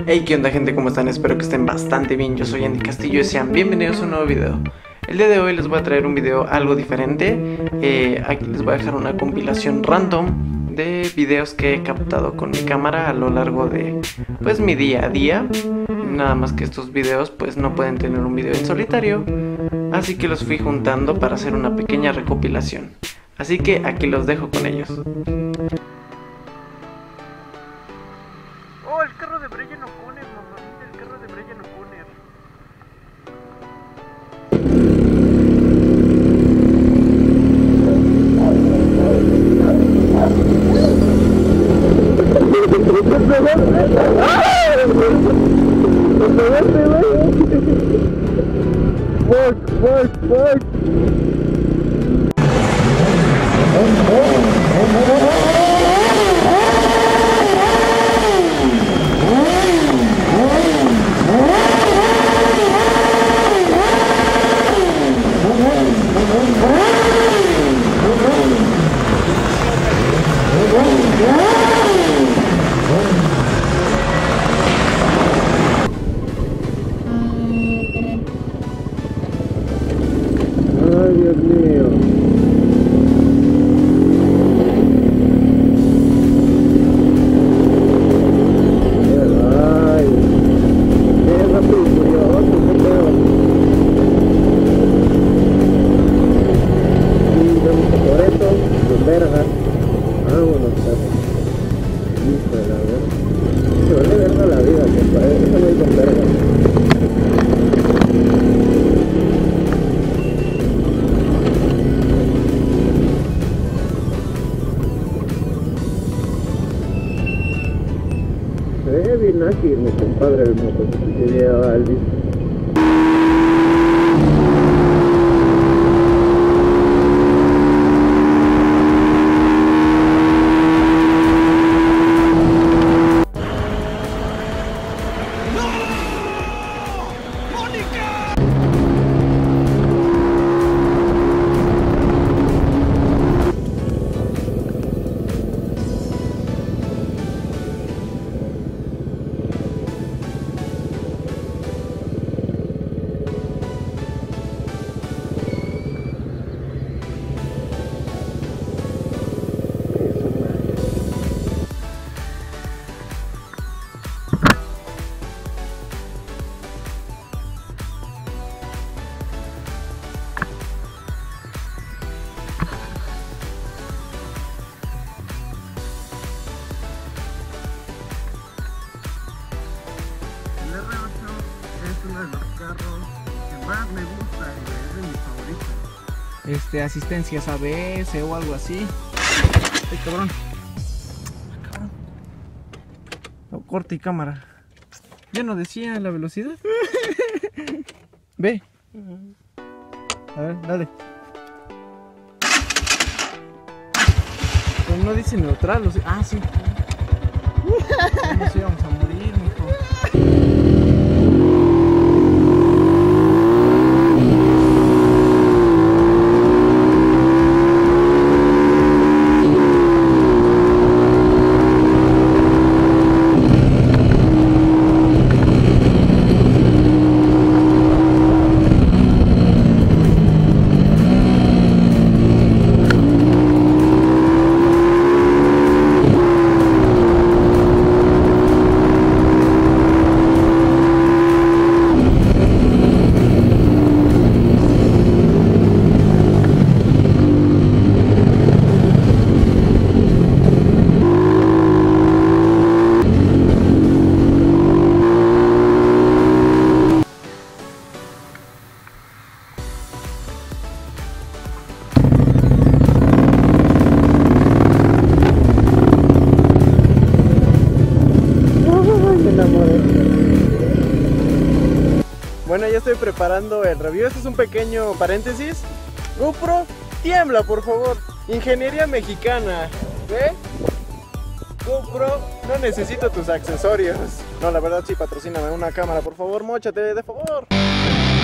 Hey, ¿qué onda, gente? ¿Cómo están? Espero que estén bastante bien. Yo soy Andy Castillo y sean bienvenidos a un nuevo video. El día de hoy les voy a traer un video algo diferente. Aquí les voy a dejar una compilación random de videos que he captado con mi cámara a lo largo de pues mi día a día. Nada más que estos videos pues no pueden tener un video en solitario, así que los fui juntando para hacer una pequeña recopilación. Así que aquí los dejo con ellos. Oh, el carro de Brian O'Connor, mamá, el carro de Brian O'Connor. Fuck. Ay, Dios mío. Ay, qué rápido y furioso, qué pedo. Sí, vamos a por eso, los vergas. Vámonos, perro. Hijo de la verga. Se vale verga la vida, compadre. Eso no hay con verga. Se ve bien ágil, mi compadre, el motociclista que lleva Elvis. Es uno de los carros que más me gusta, es de mis favoritos. Asistencias ABS o algo así. Ay, cabrón. Oh, corte y cámara. Ya no decía la velocidad. Ve. A ver, dale. Pues no dice neutral, o sea, ah, sí. Nos íbamos a morir, mijo. Bueno, ya estoy preparando el review. Este es un pequeño paréntesis. GoPro, tiembla por favor. Ingeniería mexicana. ¿Ve? GoPro, no necesito tus accesorios. No, la verdad sí, patrocíname una cámara, por favor, móchate, de favor.